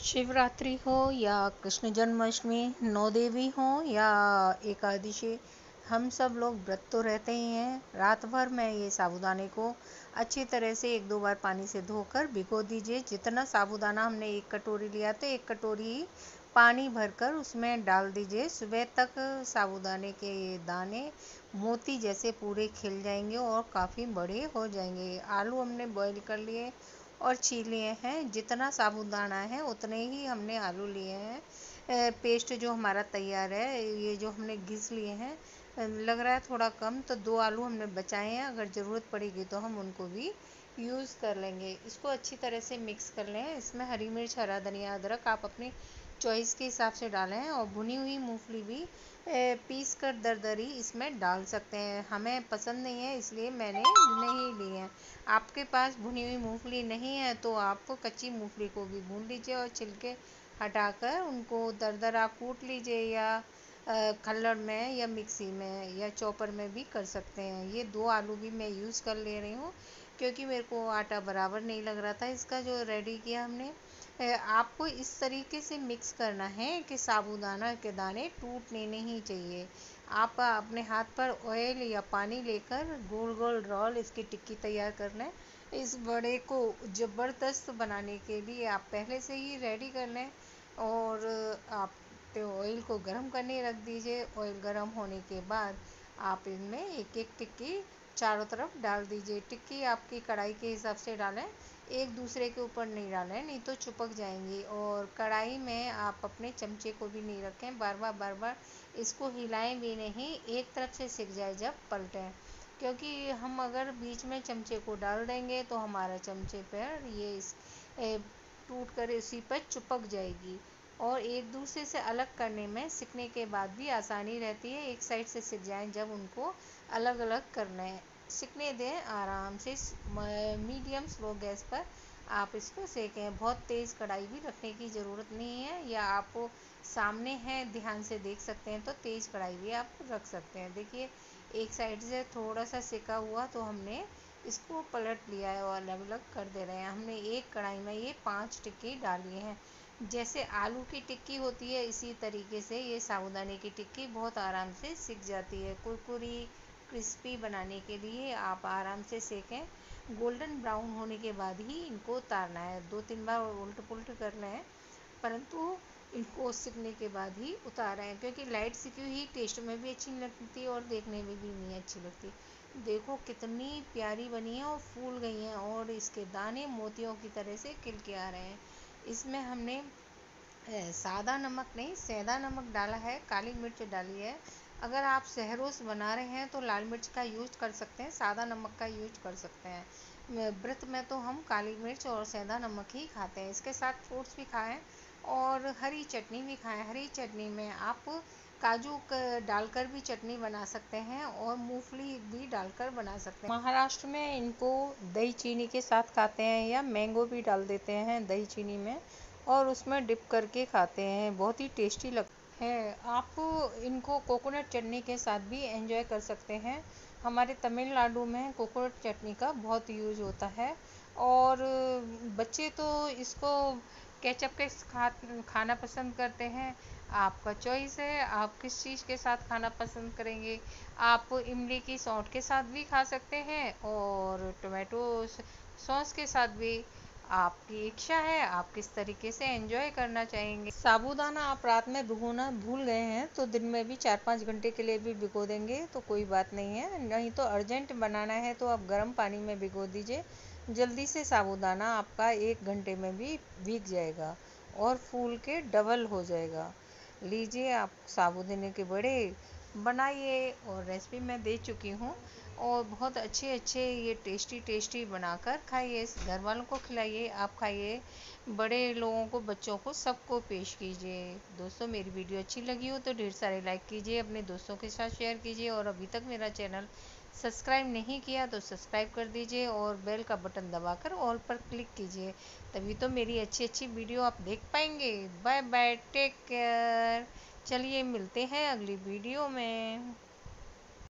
शिवरात्रि हो या कृष्ण जन्माष्टमी, नौ देवी हो या एकादशी, हम सब लोग व्रत तो रहते ही हैं। रात भर में ये साबूदाने को अच्छी तरह से एक दो बार पानी से धोकर भिगो दीजिए। जितना साबूदाना हमने एक कटोरी लिया तो एक कटोरी ही पानी भरकर उसमें डाल दीजिए। सुबह तक साबूदाने के ये दाने मोती जैसे पूरे खिल जाएंगे और काफ़ी बड़े हो जाएंगे। आलू हमने बॉईल कर लिए और छील लिए हैं। जितना साबूदाना है उतने ही हमने आलू लिए हैं। पेस्ट जो हमारा तैयार है, ये जो हमने घिस लिए हैं, लग रहा है थोड़ा कम, तो 2 आलू हमने बचाए हैं। अगर ज़रूरत पड़ेगी तो हम उनको भी यूज़ कर लेंगे। इसको अच्छी तरह से मिक्स कर लें। इसमें हरी मिर्च, हरा धनिया, अदरक आप अपनी चॉइस के हिसाब से डालें और भुनी हुई मूंगफली भी पीस कर दरदरी इसमें डाल सकते हैं। हमें पसंद नहीं है इसलिए मैंने नहीं ली है। आपके पास भुनी हुई मूंगफली नहीं है तो आप कच्ची मूंगफली को भी भून लीजिए और छिलके हटाकर उनको दरदरा कूट लीजिए, या खल्लड़ में या मिक्सी में या चॉपर में भी कर सकते हैं। ये 2 आलू भी मैं यूज़ कर ले रही हूँ क्योंकि मेरे को आटा बराबर नहीं लग रहा था इसका जो रेडी किया हमने। आपको इस तरीके से मिक्स करना है कि साबूदाना के दाने टूटने नहीं चाहिए। आप अपने हाथ पर ऑयल या पानी लेकर गोल गोल रोल इसकी टिक्की तैयार कर लें। इस बड़े को ज़बरदस्त बनाने के लिए आप पहले से ही रेडी कर लें और आप ऑयल को गर्म करने रख दीजिए। ऑयल गर्म होने के बाद आप इनमें एक एक टिक्की चारों तरफ डाल दीजिए। टिक्की आपकी कढ़ाई के हिसाब से डालें, एक दूसरे के ऊपर नहीं डालें, नहीं तो चिपक जाएंगी। और कढ़ाई में आप अपने चमचे को भी नहीं रखें, बार बार इसको हिलाएं भी नहीं, एक तरफ से सिक जाए जब पलटें, क्योंकि हम अगर बीच में चमचे को डाल देंगे तो हमारा चमचे पर ये टूट कर इसी पर चिपक जाएगी। और एक दूसरे से अलग करने में सिकने के बाद भी आसानी रहती है। एक साइड से सिक जाएं जब उनको अलग अलग करना है, सिकने दें आराम से। मीडियम स्लो गैस पर आप इसको सेकें। बहुत तेज़ कढ़ाई भी रखने की ज़रूरत नहीं है, या आप सामने हैं ध्यान से देख सकते हैं तो तेज़ कढ़ाई भी आप रख सकते हैं। देखिए एक साइड से थोड़ा सा सेका हुआ तो हमने इसको पलट लिया है और अलग अलग कर दे रहे हैं। हमने एक कढ़ाई में ये 5 टिक्की डाली हैं। जैसे आलू की टिक्की होती है इसी तरीके से ये साबूदाने की टिक्की बहुत आराम से सिक जाती है। कुरकुरी क्रिस्पी बनाने के लिए आप आराम से सेकें। गोल्डन ब्राउन होने के बाद ही इनको उतारना है। 2-3 बार उल्ट पुल्ट कर लें, परंतु इनको सिकने के बाद ही उतारें, क्योंकि लाइट सिकी हुई टेस्ट में भी अच्छी नहीं लगती और देखने में भी नहीं अच्छी लगती। देखो कितनी प्यारी बनी है और फूल गई हैं और इसके दाने मोतियों की तरह से खिल के आ रहे हैं। इसमें हमने सादा नमक नहीं, सेंधा नमक डाला है, काली मिर्च डाली है। अगर आप सहरोस बना रहे हैं तो लाल मिर्च का यूज कर सकते हैं, सादा नमक का यूज कर सकते हैं। व्रत में तो हम काली मिर्च और सेंधा नमक ही खाते हैं। इसके साथ फ्रूट्स भी खाएं और हरी चटनी भी खाएं। हरी चटनी में आप काजू डालकर भी चटनी बना सकते हैं और मूंगफली भी डालकर बना सकते हैं। महाराष्ट्र में इनको दही चीनी के साथ खाते हैं या मैंगो भी डाल देते हैं दही चीनी में और उसमें डिप करके खाते हैं, बहुत ही टेस्टी लगता है। आप इनको कोकोनट चटनी के साथ भी एंजॉय कर सकते हैं। हमारे तमिलनाडु में कोकोनट चटनी का बहुत यूज़ होता है और बच्चे तो इसको केचप के खाना पसंद करते हैं। आपका चॉइस है, आप किस चीज़ के साथ खाना पसंद करेंगे। आप इमली की सौंठ के साथ भी खा सकते हैं और टोमेटो सॉस के साथ भी, आपकी इच्छा है आप किस तरीके से एंजॉय करना चाहेंगे। साबूदाना आप रात में भिगोना भूल गए हैं तो दिन में भी 4-5 घंटे के लिए भी भिगो देंगे तो कोई बात नहीं है। नहीं तो अर्जेंट बनाना है तो आप गर्म पानी में भिगो दीजिए, जल्दी से साबूदाना आपका 1 घंटे में भी भीग जाएगा और फूल के डबल हो जाएगा। लीजिए आप साबूदाने के बड़े बनाइए, और रेसिपी मैं दे चुकी हूँ और बहुत अच्छे अच्छे ये टेस्टी टेस्टी बनाकर खाइए, घर वालों को खिलाइए, आप खाइए, बड़े लोगों को, बच्चों को, सबको पेश कीजिए। दोस्तों मेरी वीडियो अच्छी लगी हो तो ढेर सारे लाइक कीजिए, अपने दोस्तों के साथ शेयर कीजिए, और अभी तक मेरा चैनल सब्सक्राइब नहीं किया तो सब्सक्राइब कर दीजिए और बेल का बटन दबाकर ऑल पर क्लिक कीजिए, तभी तो मेरी अच्छी अच्छी वीडियो आप देख पाएंगे। Bye bye, take care. चलिए मिलते हैं अगली वीडियो में।